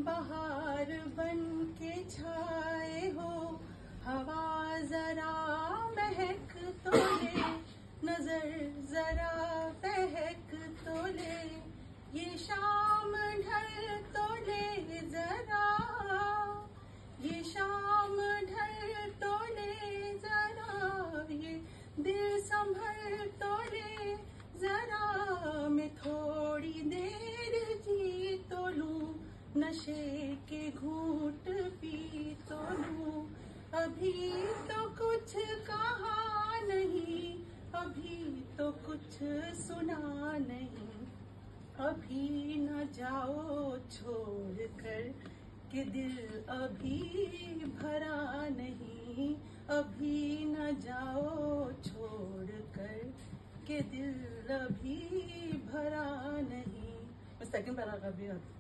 बहार बन के छाए हो, हवा जरा महक तो ले, नजर जरा बहक तो ले, ये शाम ढल तो ले जरा, ये शाम ढल तो ले जरा, ये दिल संभल तो ले जरा, मैं थोड़ी देर जी तो लूं, नशे के घूंट पी तो लूं, अभी तो कुछ कहा नहीं, अभी तो कुछ सुना नहीं, अभी न जाओ छोड़ कर कि दिल अभी भरा नहीं, अभी न जाओ छोड़ कर कि दिल अभी भरा नहीं। सेकंड पैराग्राफ भी आता।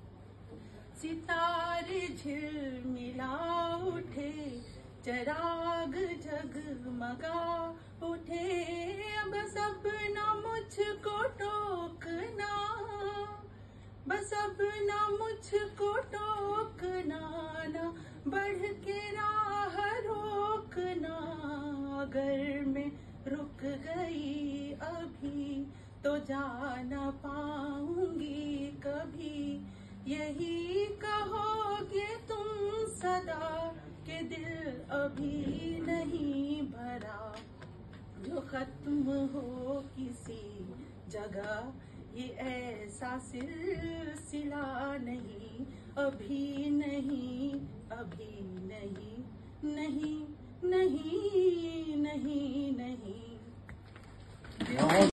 सितारे झिलमिला उठे, चराग जगमगा उठे, अब सब न मुझको टोकना, बस अब न मुझको टोकना, ना बढ़ के राह रोकना, अगर मैं रुक गई अभी तो जा न पाऊंगी कभी, यही कहोगे तुम सदा कि दिल अभी नहीं भरा, जो खत्म हो किसी जगह ये ऐसा सिलसिला नहीं, अभी नहीं, अभी नहीं, नहीं नहीं नहीं नहीं।